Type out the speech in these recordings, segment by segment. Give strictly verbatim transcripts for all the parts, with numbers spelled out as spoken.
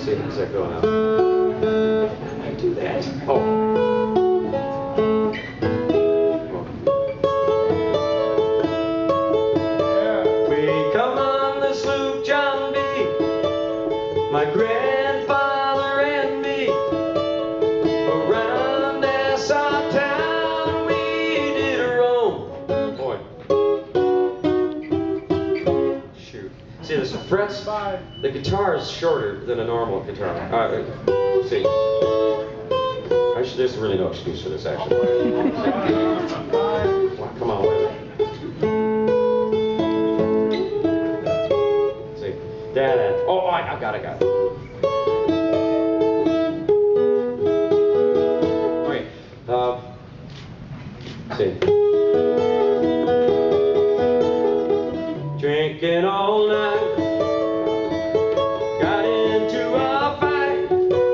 see, how's that go now? I do that. Oh. We come on the sloop, John B., my grandfather and me, around Nassau town we did roam. Boy. Shoot. See, there's some frets. The guitar is shorter than a normal guitar. Uh, see. I should, there's really no excuse for this, actually. Well, come on, wait a minute. See. Da, da. Oh, I, I got it, I got it. Okay. Uh, see. Drinking all night. Got into a fight.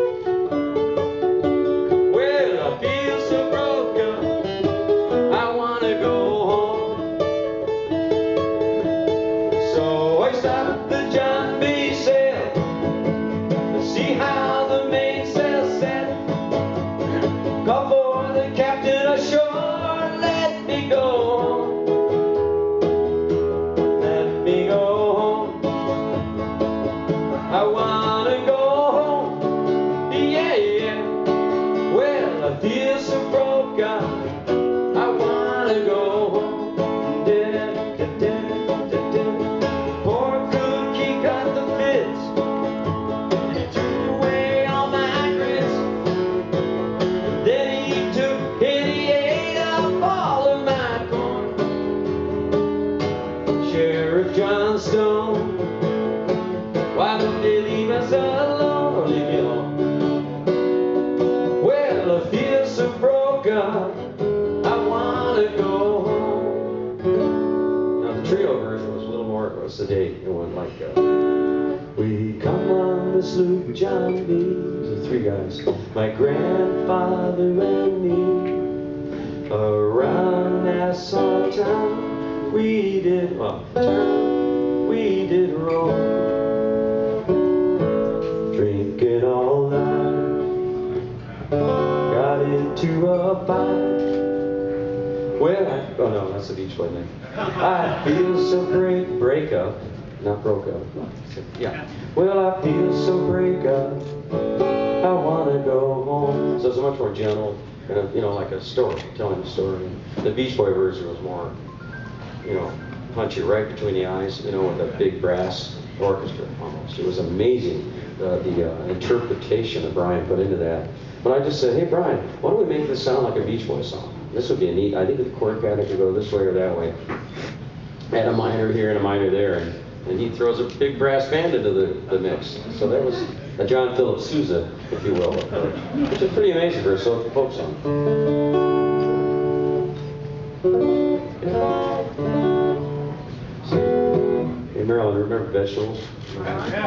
Well, I feel so broken. I want to go home. So I stopped the John B. sail to see how the mainsail set. Called for the captain ashore. Let me go home. Let me go home. I want to go home. Yeah, yeah. Well, I feel so broken. I want to go home. Da, da, da, da, da. Poor cookie got the fits, and he took away all my grits. And then he took and he ate up all of my corn. Sheriff John Stone, why don't they leave us alone? Or leave me alone? Well, I feel so broken. I want to go home. Now, the trio version was a little more sedate. It went like, uh, we come on the sloop, John B. The three guys. My grandfather and me. Around Nassau town we did, well, town we did roam. Drinking all night, got into a fight. Well, I, oh no, that's the Beach Boy thing. I feel so great, break up, not broke up. Yeah. Well, I feel so break up, I want to go home. So it's much more gentle, kind of, you know, like a story, telling a story. The Beach Boy version was more, you know, punchy right between the eyes, you know, with a big brass orchestra almost. It was amazing. The, the uh, interpretation that Brian put into that. But I just said, hey Brian, why don't we make this sound like a Beach Boys song? This would be a neat, I think the chord pattern could go this way or that way. Add a minor here and a minor there, and, and he throws a big brass band into the, the mix. So that was a John Philip Sousa, if you will, which is pretty amazing for a folk folk song. Hey Marilyn, remember vegetables?